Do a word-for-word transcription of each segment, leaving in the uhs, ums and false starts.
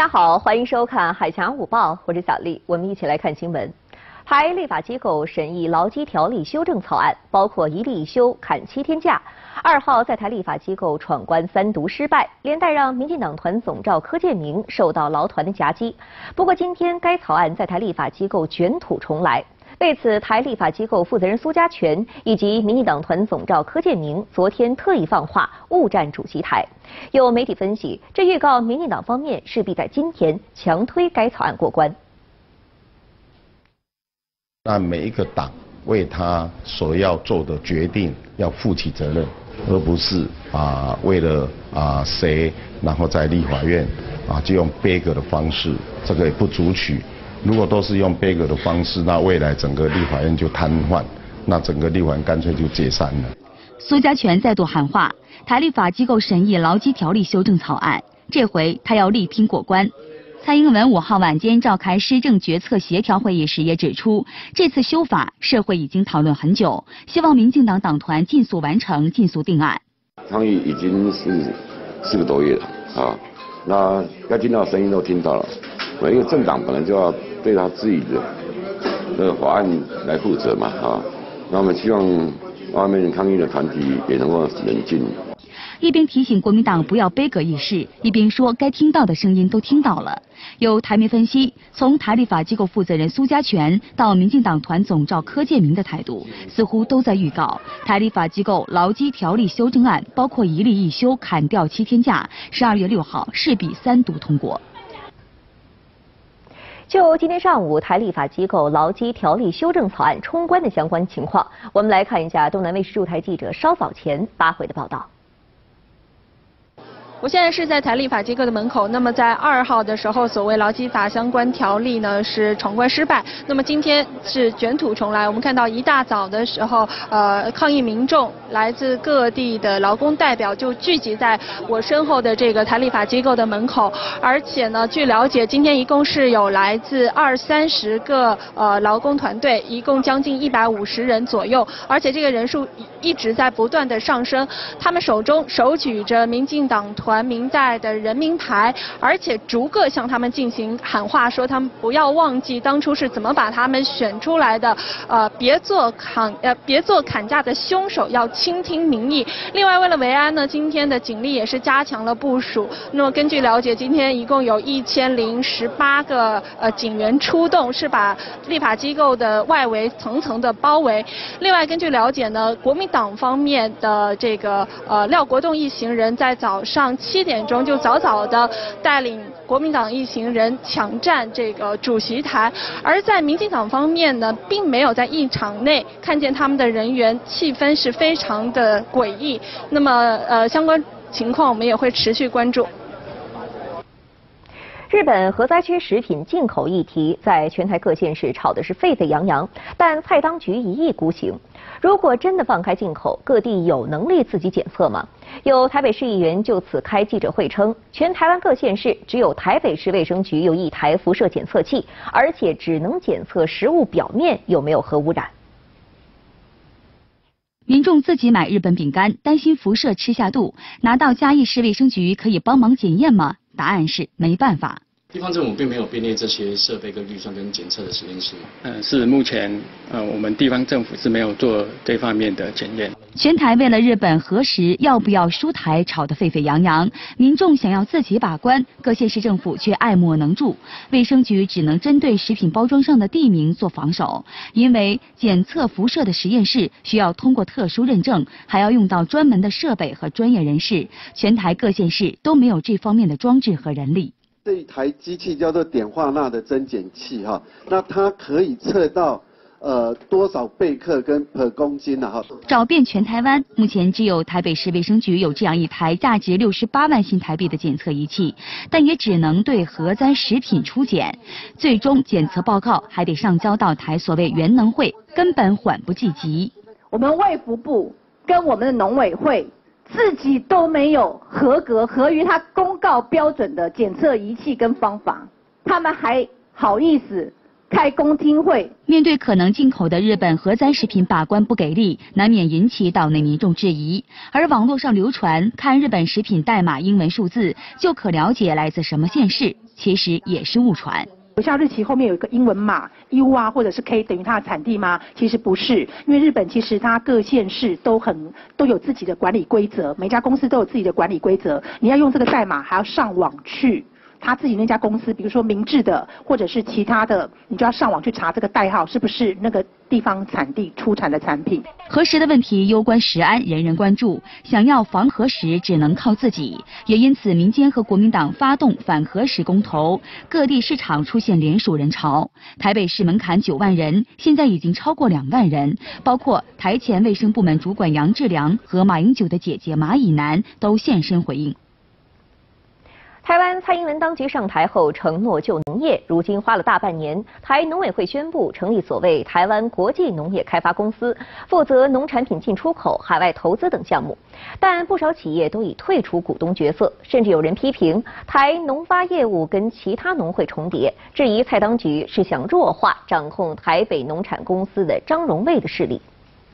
家好，欢迎收看《海峡午报》，我是小丽，我们一起来看新闻。台立法机构审议劳基条例修正草案，包括一例一休、砍七天假。二号在台立法机构闯关三读失败，连带让民进党团总召柯建铭受到劳团的夹击。不过今天该草案在台立法机构卷土重来。为此，台立法机构负责人苏家全以及民进党团总召柯建铭昨天特意放话误占主席台。有媒体分析，这预告民进党方面势必在今天强推该草案过关。 那每一个党为他所要做的决定要负起责任，而不是啊为了啊谁，然后在立法院啊就用杯葛的方式，这个也不足取。如果都是用杯葛的方式，那未来整个立法院就瘫痪，那整个立法院干脆就解散了。 苏家全再度喊话，台立法机构审议劳基条例修正草案，这回他要力拼过关。蔡英文五号晚间召开施政决策协调会议时也指出，这次修法社会已经讨论很久，希望民进党党团尽速完成，尽速定案。 抗议已经是四个多月了啊，那该听到的声音都听到了，每一个政党本来就要对他自己的这个法案来负责嘛啊，那我们希望外面抗议的团体也能够冷静。 一边提醒国民党不要杯葛议事，一边说该听到的声音都听到了。有台媒分析，从台立法机构负责人苏家全到民进党团总召柯建铭的态度，似乎都在预告台立法机构劳基条例修正案，包括一例一休、砍掉七天假，十二月六号势必三读通过。 就今天上午台立法机构劳基条例修正草案冲关的相关情况，我们来看一下东南卫视驻台记者稍早前发回的报道。 我现在是在台立法机构的门口。那么在二号的时候，所谓劳基法相关条例呢是闯关失败。那么今天是卷土重来。我们看到一大早的时候，呃，抗议民众来自各地的劳工代表就聚集在我身后的这个台立法机构的门口。而且呢，据了解，今天一共是有来自二三十个呃劳工团队，一共将近一百五十人左右。而且这个人数一直在不断的上升。他们手中手举着民进党团团民代的人民牌，而且逐个向他们进行喊话，说他们不要忘记当初是怎么把他们选出来的，呃，别做砍呃别做砍价的凶手，要倾听民意。另外，为了维安呢，今天的警力也是加强了部署。那么根据了解，今天一共有一千零十八个呃警员出动，是把立法机构的外围层层的包围。另外，根据了解呢，国民党方面的这个呃廖国栋一行人在早上七点钟就早早的带领国民党一行人抢占这个主席台，而在民进党方面呢，并没有在议场内看见他们的人员，气氛是非常的诡异。那么呃相关情况我们也会持续关注。 日本核灾区食品进口议题在全台各县市吵的是沸沸扬扬，但蔡当局一意孤行。如果真的放开进口，各地有能力自己检测吗？有台北市议员就此开记者会称，全台湾各县市只有台北市卫生局有一台辐射检测器，而且只能检测食物表面有没有核污染。 民众自己买日本饼干，担心辐射吃下肚，拿到嘉义市卫生局可以帮忙检验吗？答案是没办法。 地方政府并没有编列这些设备跟预算跟检测的实验室。 嗯，是目前呃我们地方政府是没有做这方面的检验。 全台为了日本核实要不要输台吵得沸沸扬扬，民众想要自己把关，各县市政府却爱莫能助，卫生局只能针对食品包装上的地名做防守，因为检测辐射的实验室需要通过特殊认证，还要用到专门的设备和专业人士，全台各县市都没有这方面的装置和人力。 这一台机器叫做碘化钠的增减器哈，那它可以测到呃多少贝克跟 per 公斤呢哈。 找遍全台湾，目前只有台北市卫生局有这样一台价值六十八万新台币的检测仪器，但也只能对核灾食品初检，最终检测报告还得上交到台所谓原能会，根本缓不济急。 我们卫福部跟我们的农委会自己都没有合格合于他公告标准的检测仪器跟方法，他们还好意思开公听会。 面对可能进口的日本核灾食品把关不给力，难免引起岛内民众质疑。而网络上流传看日本食品代码英文数字就可了解来自什么县市，其实也是误传。 有效日期后面有一个英文码 U 啊，或者是 K 等于它的产地吗？其实不是，因为日本其实它各县市都很都有自己的管理规则，每家公司都有自己的管理规则。你要用这个代码，还要上网去。他自己那家公司，比如说明治的或者是其他的，你就要上网去查这个代号是不是那个地方产地出产的产品。 核食的问题攸关食安，人人关注。想要防核食，只能靠自己。也因此，民间和国民党发动反核食公投，各地市场出现连署人潮。台北市门槛九万人，现在已经超过两万人，包括台前卫生部门主管杨志良和马英九的姐姐马以南都现身回应。 台湾蔡英文当局上台后承诺救农业，如今花了大半年，台农委会宣布成立所谓台湾国际农业开发公司，负责农产品进出口、海外投资等项目。但不少企业都已退出股东角色，甚至有人批评台农发业务跟其他农会重叠，质疑蔡当局是想弱化掌控台北农产公司的张荣卫的势力。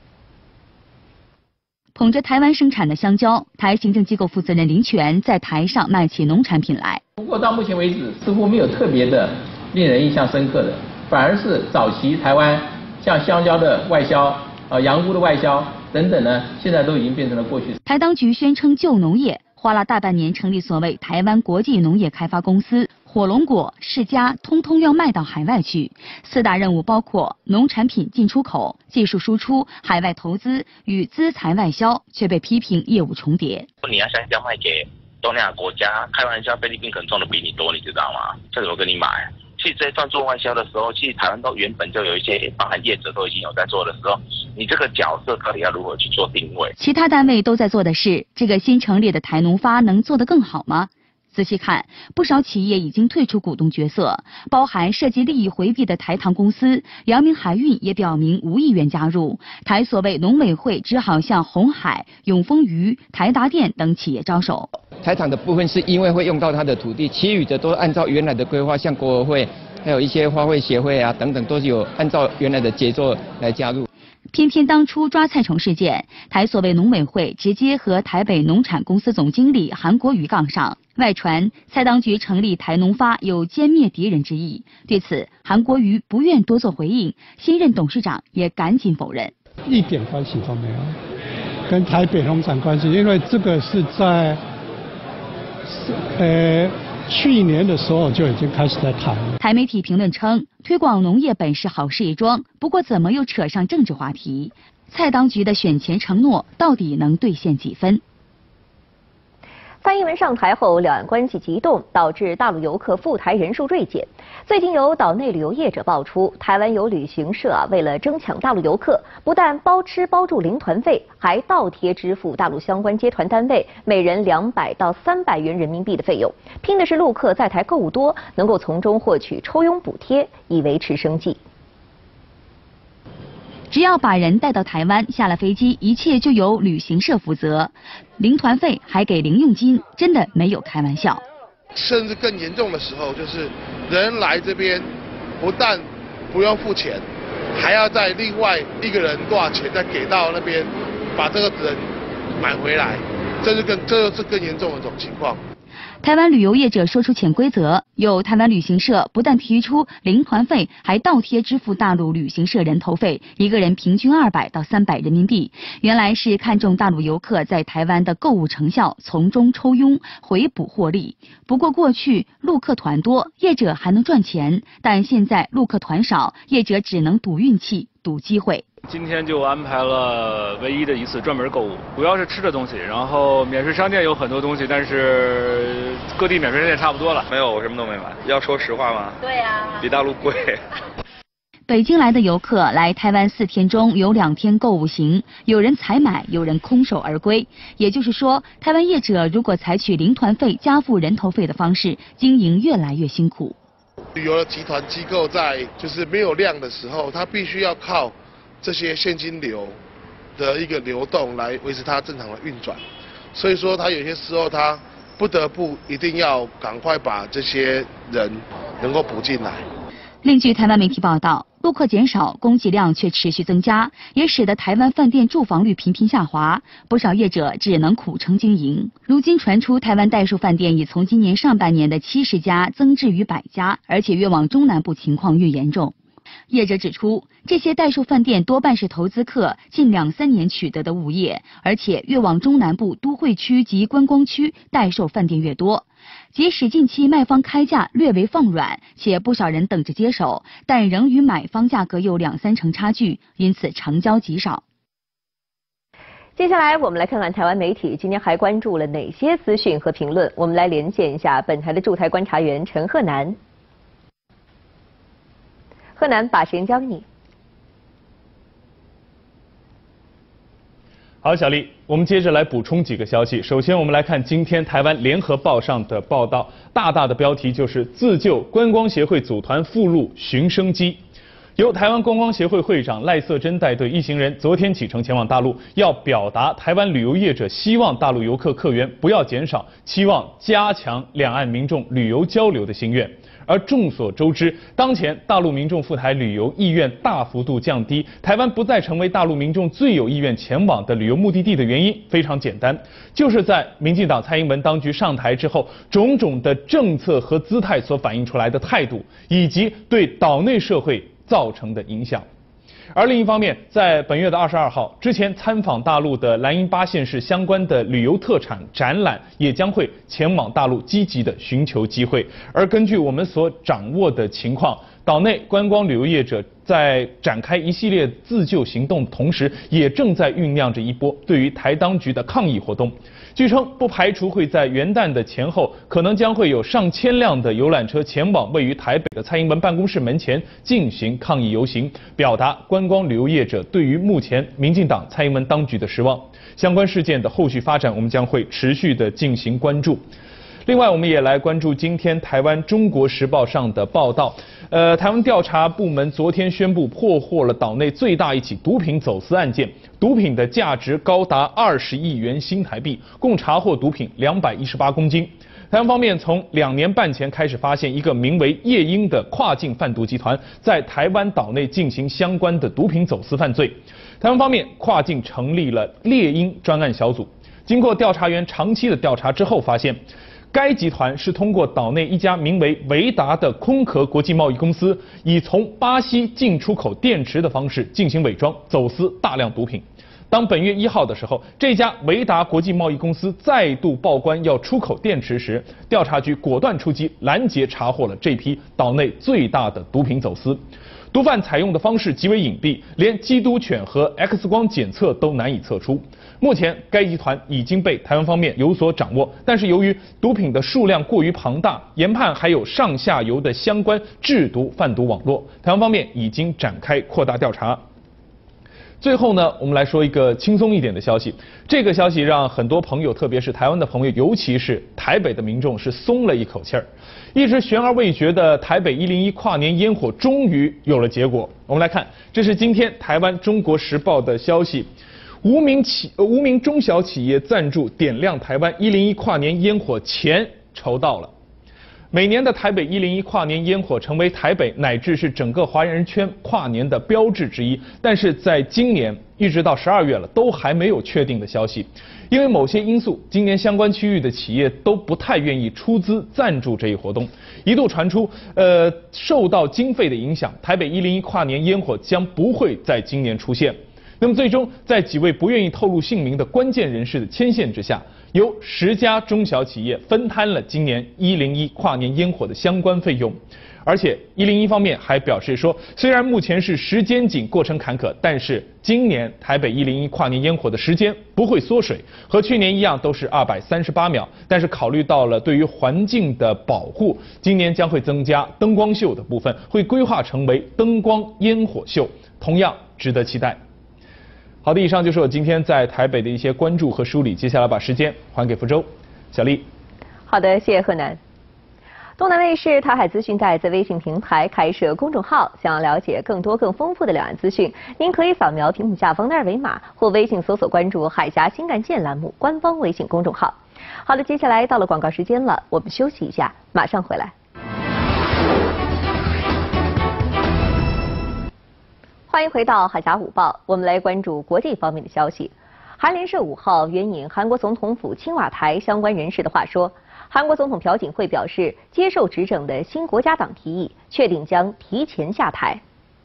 捧着台湾生产的香蕉，台行政机构负责人林权在台上卖起农产品来。 不过到目前为止，似乎没有特别的令人印象深刻的，反而是早期台湾像香蕉的外销、呃洋菇的外销等等呢，现在都已经变成了过去。 台当局宣称救农业，花了大半年成立所谓台湾国际农业开发公司。火龙果、释迦通通要卖到海外去，四大任务包括农产品进出口、技术输出、海外投资与资财外销，却被批评业务重叠。 你要香蕉卖给东南亚国家，开玩笑，菲律宾可能种的比你多，你知道吗？这怎么跟你买？其实这一段做外销的时候，其实台湾都原本就有一些包含业者都已经有在做的时候，你这个角色到底要如何去做定位？ 其他单位都在做的事，这个新成立的台农发能做得更好吗？仔细看，不少企业已经退出股东角色，包含涉及利益回避的台糖公司，阳明海运也表明无意愿加入。台所谓农委会只好向鸿海、永丰鱼、台达电等企业招手。 台糖的部分是因为会用到它的土地，其余的都按照原来的规划，像国合会，还有一些花卉协会啊等等，都是有按照原来的节奏来加入。 偏偏当初抓菜虫事件，台所谓农委会直接和台北农产公司总经理韩国瑜杠上，外传蔡当局成立台农发有歼灭敌人之意。对此，韩国瑜不愿多做回应，新任董事长也赶紧否认， 一点关系都没有，跟台北农产关系，因为这个是在呃。去年的时候就已经开始在谈了。 台媒体评论称，推广农业本是好事一桩，不过怎么又扯上政治话题？蔡当局的选前承诺到底能兑现几分？ 蔡英文上台后，两岸关系急动，导致大陆游客赴台人数锐减。最近有岛内旅游业者爆出，台湾有旅行社啊，为了争抢大陆游客，不但包吃包住零团费，还倒贴支付大陆相关接团单位每人两百到三百元人民币的费用，拼的是陆客在台购物多，能够从中获取抽佣补贴，以维持生计。 只要把人带到台湾，下了飞机，一切就由旅行社负责，零团费还给零用金，真的没有开玩笑。 甚至更严重的时候，就是人来这边，不但不用付钱，还要再另外一个人多少钱再给到那边，把这个人买回来，这是更这是更严重的一种情况。 台湾旅游业者说出潜规则，有台湾旅行社不但提出零团费，还倒贴支付大陆旅行社人头费，一个人平均二百到三百人民币。原来是看中大陆游客在台湾的购物成效，从中抽佣回补获利。不过过去陆客团多，业者还能赚钱，但现在陆客团少，业者只能赌运气、赌机会。 今天就安排了唯一的一次专门购物，主要是吃的东西，然后免税商店有很多东西，但是各地免税商店差不多了。 没有，我什么都没买。要说实话吗？ 对呀、 啊，比大陆贵。 北京来的游客来台湾四天中有两天购物行，有人采买，有人空手而归。也就是说，台湾业者如果采取零团费加付人头费的方式，经营越来越辛苦。 旅游的集团机构在就是没有量的时候，它必须要靠这些现金流的一个流动来维持它正常的运转，所以说它有些时候它不得不一定要赶快把这些人能够补进来。 另据台湾媒体报道，陆客减少，供给量却持续增加，也使得台湾饭店住房率频频下滑，不少业者只能苦撑经营。如今传出，台湾代数饭店已从今年上半年的七十家增至逾百家，而且越往中南部情况越严重。业者指出，这些代数饭店多半是投资客近两三年取得的物业，而且越往中南部都会区及观光区代售饭店越多。即使近期卖方开价略为放软，且不少人等着接手，但仍与买方价格有两三成差距，因此成交极少。 接下来我们来看看台湾媒体今天还关注了哪些资讯和评论，我们来连线一下本台的驻台观察员陈鹤南。鹤南，把时间交给你。 好，小丽，我们接着来补充几个消息。首先，我们来看今天台湾联合报上的报道，大大的标题就是“自救观光协会组团赴陆寻生机”。由台湾观光协会会长赖瑟珍带队一行人昨天启程前往大陆，要表达台湾旅游业者希望大陆游客客源不要减少，期望加强两岸民众旅游交流的心愿。而众所周知，当前大陆民众赴台旅游意愿大幅度降低，台湾不再成为大陆民众最有意愿前往的旅游目的地的原因非常简单，就是在民进党蔡英文当局上台之后，种种的政策和姿态所反映出来的态度，以及对岛内社会造成的影响。而另一方面，在本月的二十二号之前参访大陆的蓝营八县市相关的旅游特产展览也将会前往大陆积极的寻求机会。而根据我们所掌握的情况，岛内观光旅游业者在展开一系列自救行动的同时，也正在酝酿着一波对于台当局的抗议活动。据称，不排除会在元旦的前后，可能将会有上千辆的游览车前往位于台北的蔡英文办公室门前进行抗议游行，表达观光旅游业者对于目前民进党蔡英文当局的失望。相关事件的后续发展，我们将会持续的进行关注。另外，我们也来关注今天台湾《中国时报》上的报道。呃，台湾调查部门昨天宣布破获了岛内最大一起毒品走私案件，毒品的价值高达二十亿元新台币，共查获毒品两百一十八公斤。台湾方面从两年半前开始发现一个名为夜鹰的跨境贩毒集团在台湾岛内进行相关的毒品走私犯罪。台湾方面跨境成立了猎鹰专案小组，经过调查员长期的调查之后发现，该集团是通过岛内一家名为维达的空壳国际贸易公司，以从巴西进出口电池的方式进行伪装，走私大量毒品。当本月一号的时候，这家维达国际贸易公司再度报关要出口电池时，调查局果断出击，拦截查获了这批岛内最大的毒品走私。毒贩采用的方式极为隐蔽，连缉毒犬和 X 光检测都难以测出。目前，该集团已经被台湾方面有所掌握，但是由于毒品的数量过于庞大，研判还有上下游的相关制毒贩毒网络，台湾方面已经展开扩大调查。最后呢，我们来说一个轻松一点的消息。这个消息让很多朋友，特别是台湾的朋友，尤其是台北的民众，是松了一口气儿。一直悬而未决的台北一零一跨年烟火终于有了结果。我们来看，这是今天台湾《中国时报》的消息。无名企呃无名中小企业赞助点亮台湾一零一跨年烟火钱筹到了。每年的台北一零一跨年烟火成为台北乃至是整个华人圈跨年的标志之一，但是在今年一直到十二月了，都还没有确定的消息。因为某些因素，今年相关区域的企业都不太愿意出资赞助这一活动，一度传出，呃，受到经费的影响，台北一零一跨年烟火将不会在今年出现。那么最终，在几位不愿意透露姓名的关键人士的牵线之下，由十家中小企业分摊了今年一零一跨年烟火的相关费用。而且一零一方面还表示说，虽然目前是时间紧、过程坎坷，但是今年台北一零一跨年烟火的时间不会缩水，和去年一样都是二百三十八秒。但是考虑到了对于环境的保护，今年将会增加灯光秀的部分，会规划成为灯光烟火秀，同样值得期待。好的，以上就是我今天在台北的一些关注和梳理。接下来把时间还给福州，小丽。 好的，谢谢贺南。东南卫视台海资讯带在微信平台开设公众号，想要了解更多更丰富的两岸资讯，您可以扫描屏幕下方的二维码，或微信搜索关注海峡新干线栏目官方微信公众号。好的，接下来到了广告时间了，我们休息一下，马上回来。 欢迎回到《海峡午报》，我们来关注国际方面的消息。韩联社五号援引韩国总统府青瓦台相关人士的话说，韩国总统朴槿惠表示接受执政的新国家党提议，确定将提前下台。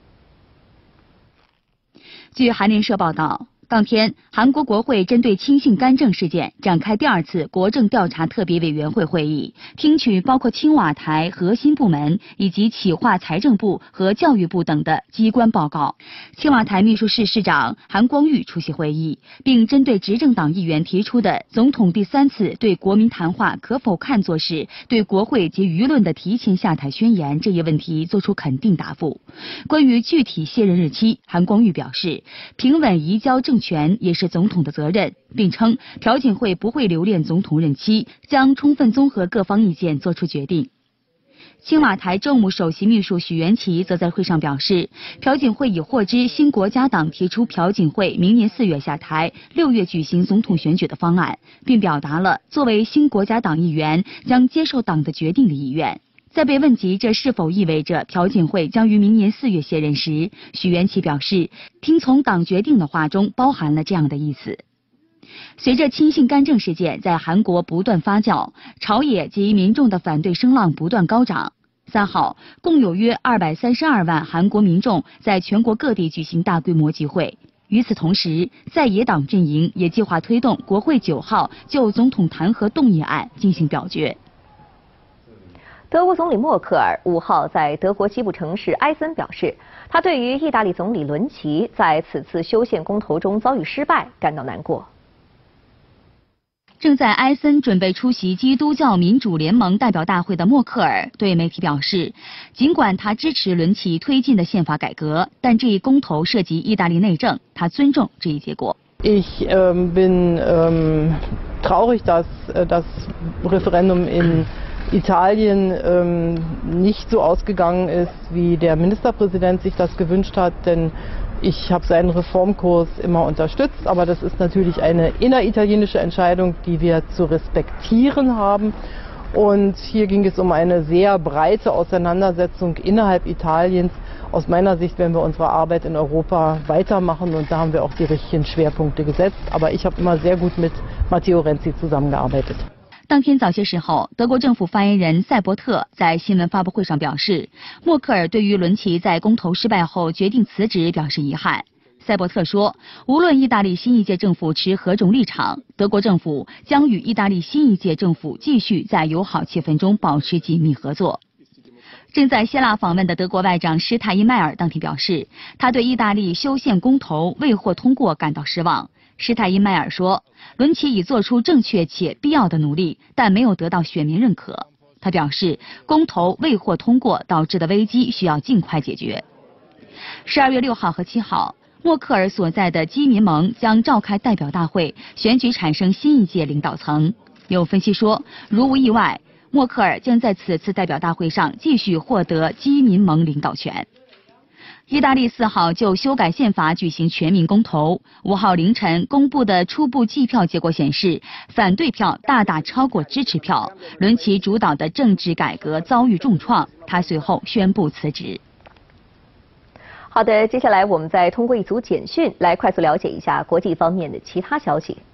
据韩联社报道，当天，韩国国会针对亲信干政事件展开第二次国政调查特别委员会会议，听取包括青瓦台核心部门以及企划财政部和教育部等的机关报告。青瓦台秘书室室长韩光玉出席会议，并针对执政党议员提出的总统第三次对国民谈话可否看作是对国会及舆论的提前下台宣言这一问题作出肯定答复。关于具体卸任日期，韩光玉表示，平稳移交政权也是总统的责任，并称朴槿惠不会留恋总统任期，将充分综合各方意见作出决定。青瓦台政务首席秘书许元奇则在会上表示，朴槿惠已获知新国家党提出朴槿惠明年四月下台，六月举行总统选举的方案，并表达了作为新国家党议员将接受党的决定的意愿。在被问及这是否意味着朴槿惠将于明年四月卸任时，许元奇表示，听从党决定的话中包含了这样的意思。随着亲信干政事件在韩国不断发酵，朝野及民众的反对声浪不断高涨。三号，共有约二百三十二万韩国民众在全国各地举行大规模集会。与此同时，在野党阵营也计划推动国会九号就总统弹劾动议案进行表决。 德国总理默克尔五号在德国西部城市埃森表示，他对于意大利总理伦齐在此次修宪公投中遭遇失败感到难过。 正在埃森准备出席基督教民主联盟代表大会的默克尔对媒体表示，尽管他支持伦齐推进的宪法改革，但这一公投涉及意大利内政，他尊重这一结果。 Ich ähm, bin ähm, traurig, dass äh, das Referendum in Italien ähm, nicht so ausgegangen ist, wie der Ministerpräsident sich das gewünscht hat, denn ich habe seinen Reformkurs immer unterstützt, aber das ist natürlich eine inneritalienische Entscheidung, die wir zu respektieren haben. Und hier ging es um eine sehr breite Auseinandersetzung innerhalb Italiens. Aus meiner Sicht werden wir unsere Arbeit in Europa weitermachen und da haben wir auch die richtigen Schwerpunkte gesetzt. Aber ich habe immer sehr gut mit Matteo Renzi zusammengearbeitet. 当天早些时候，德国政府发言人塞伯特在新闻发布会上表示，默克尔对于伦齐在公投失败后决定辞职表示遗憾。塞伯特说，无论意大利新一届政府持何种立场，德国政府将与意大利新一届政府继续在友好气氛中保持紧密合作。正在希腊访问的德国外长施泰因迈尔当天表示，他对意大利修宪公投未获通过感到失望。施泰因迈尔说，伦齐已做出正确且必要的努力，但没有得到选民认可。他表示，公投未获通过导致的危机需要尽快解决。十二月六号和七号，默克尔所在的基民盟将召开代表大会，选举产生新一届领导层。有分析说，如无意外，默克尔将在此次代表大会上继续获得基民盟领导权。意大利四号就修改宪法举行全民公投，五号凌晨公布的初步计票结果显示，反对票大大超过支持票，伦齐主导的政治改革遭遇重创，他随后宣布辞职。 好的，接下来我们再通过一组简讯来快速了解一下国际方面的其他消息。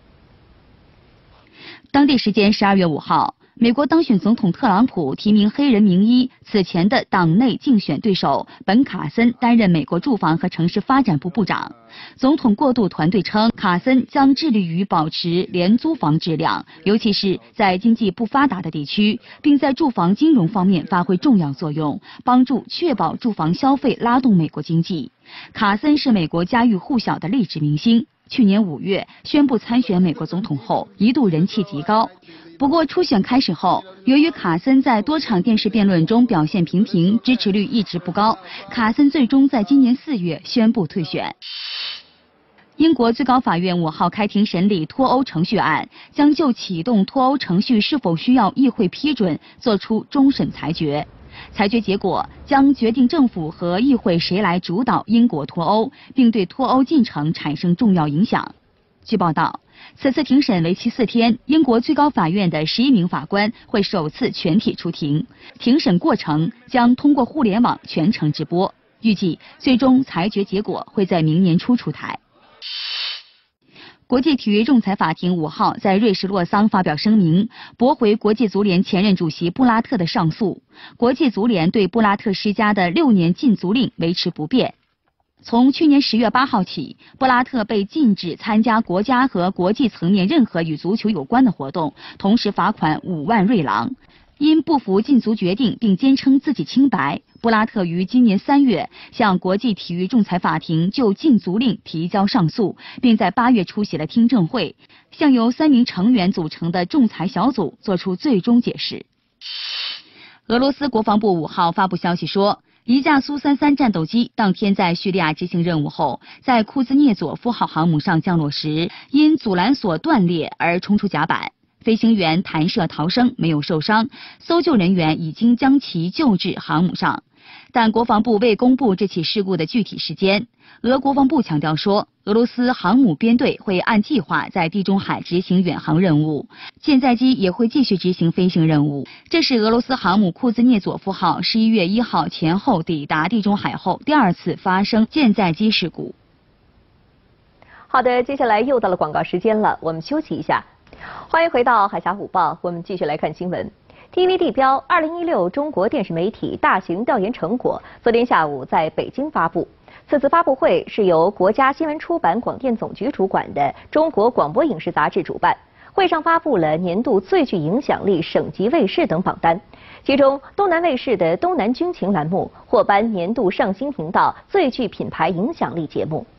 当地时间十二月五号，美国当选总统特朗普提名黑人名医，此前的党内竞选对手本·卡森担任美国住房和城市发展部部长。总统过渡团队称，卡森将致力于保持廉租房质量，尤其是在经济不发达的地区，并在住房金融方面发挥重要作用，帮助确保住房消费拉动美国经济。卡森是美国家喻户晓的励志明星。去年五月宣布参选美国总统后，一度人气极高。不过初选开始后，由于卡森在多场电视辩论中表现平平，支持率一直不高，卡森最终在今年四月宣布退选。英国最高法院五号开庭审理脱欧程序案，将就启动脱欧程序是否需要议会批准作出终审裁决。裁决结果将决定政府和议会谁来主导英国脱欧，并对脱欧进程产生重要影响。据报道，此次庭审为期四天，英国最高法院的十一名法官会首次全体出庭，庭审过程将通过互联网全程直播。 预计最终裁决结果会在明年初出台。国际体育仲裁法庭五号在瑞士洛桑发表声明，驳回国际足联前任主席布拉特的上诉。国际足联对布拉特施加的六年禁足令维持不变。从去年十月八号起，布拉特被禁止参加国家和国际层面任何与足球有关的活动，同时罚款五万瑞郎。因不服禁足决定并坚称自己清白，布拉特于今年三月向国际体育仲裁法庭就禁足令提交上诉，并在八月出席了听证会，向由三名成员组成的仲裁小组作出最终解释。俄罗斯国防部五号发布消息说，一架苏三三战斗机当天在叙利亚执行任务后，在库兹涅佐夫号航母上降落时，因阻拦索断裂而冲出甲板。飞行员弹射逃生，没有受伤，搜救人员已经将其救至航母上，但国防部未公布这起事故的具体时间。俄国防部强调说，俄罗斯航母编队会按计划在地中海执行远航任务，舰载机也会继续执行飞行任务。这是俄罗斯航母库兹涅佐夫号十一月一号前后抵达地中海后第二次发生舰载机事故。 好的，接下来又到了广告时间了，我们休息一下。欢迎回到海峡午报，我们继续来看新闻。T V D 标二零一六中国电视媒体大型调研成果昨天下午在北京发布。此次发布会是由国家新闻出版广电总局主管的中国广播影视杂志主办。会上发布了年度最具影响力省级卫视等榜单，其中东南卫视的东南军情栏目获颁年度上新频道最具品牌影响力节目。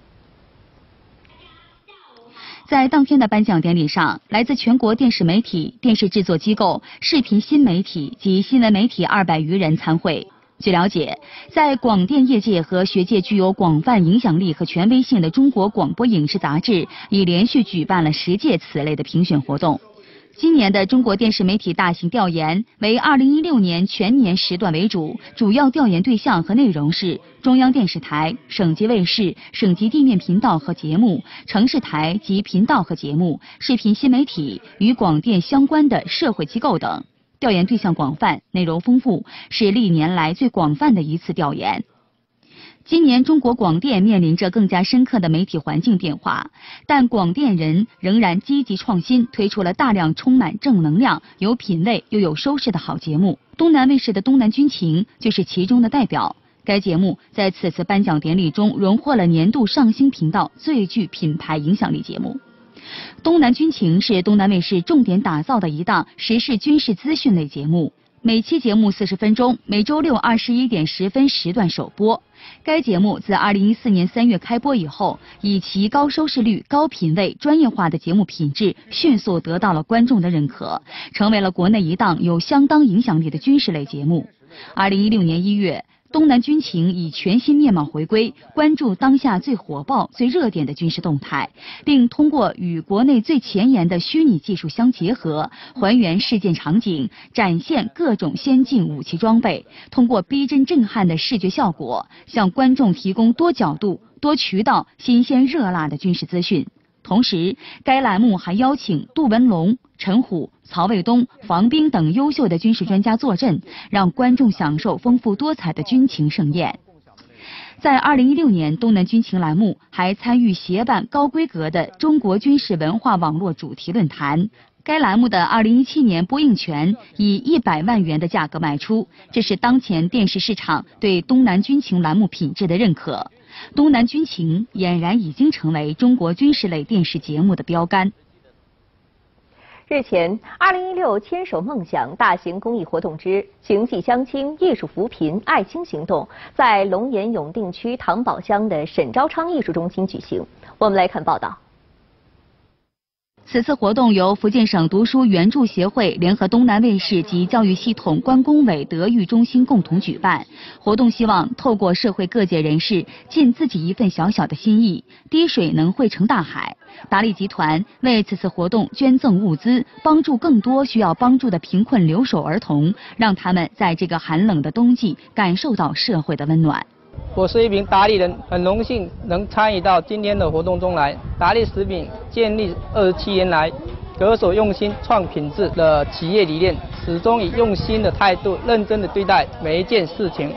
在当天的颁奖典礼上，来自全国电视媒体、电视制作机构、视频新媒体及新闻媒体二百余人参会。据了解，在广电业界和学界具有广泛影响力和权威性的中国广播影视杂志，已连续举办了十届此类的评选活动。今年的中国电视媒体大型调研为二零一六年全年时段为主，主要调研对象和内容是中央电视台、省级卫视、省级地面频道和节目、城市台及频道和节目、视频新媒体与广电相关的社会机构等。调研对象广泛，内容丰富，是历年来最广泛的一次调研。今年中国广电面临着更加深刻的媒体环境变化，但广电人仍然积极创新，推出了大量充满正能量、有品位又有收视的好节目。东南卫视的《东南军情》就是其中的代表。该节目在此次颁奖典礼中荣获了年度上星频道最具品牌影响力节目。东南军情是东南卫视重点打造的一档时事军事资讯类节目，每期节目四十分钟，每周六二十一点十分时段首播。该节目自二零一四年三月开播以后，以其高收视率、高品位、专业化的节目品质，迅速得到了观众的认可，成为了国内一档有相当影响力的军事类节目。二零一六年一月，东南军情以全新面貌回归，关注当下最火爆、最热点的军事动态，并通过与国内最前沿的虚拟技术相结合，还原事件场景，展现各种先进武器装备，通过逼真震撼的视觉效果，向观众提供多角度、多渠道、新鲜热辣的军事资讯。同时，该栏目还邀请杜文龙、陈虎、曹卫东、房兵等优秀的军事专家坐镇，让观众享受丰富多彩的军情盛宴。在二零一六年，东南军情栏目还参与协办高规格的中国军事文化网络主题论坛。该栏目的二零一七年播映权以一百万元的价格卖出，这是当前电视市场对东南军情栏目品质的认可。东南军情俨然已经成为中国军事类电视节目的标杆。 日前，二零一六牵手梦想大型公益活动之情系相亲、艺术扶贫、爱心行动在龙岩永定区唐堡乡的沈昭昌艺术中心举行。我们来看报道。 此次活动由福建省读书援助协会联合东南卫视及教育系统关工委德育中心共同举办。活动希望透过社会各界人士尽自己一份小小的心意，滴水能汇成大海。达利集团为此次活动捐赠物资，帮助更多需要帮助的贫困留守儿童，让他们在这个寒冷的冬季感受到社会的温暖。 我是一名达利人，很荣幸能参与到今天的活动中来。达利食品建立二十七年来，恪守用心创品质的企业理念，始终以用心的态度，认真的对待每一件事情。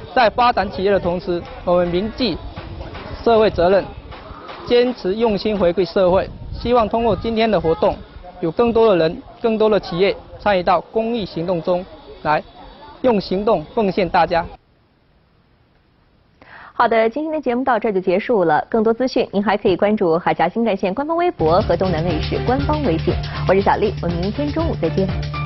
在发展企业的同时，我们铭记社会责任，坚持用心回馈社会。希望通过今天的活动，有更多的人、更多的企业参与到公益行动中来，用行动奉献大家。 好的，今天的节目到这儿就结束了。更多资讯，您还可以关注海峡新干线官方微博和东南卫视官方微信。我是小丽，我们明天中午再见。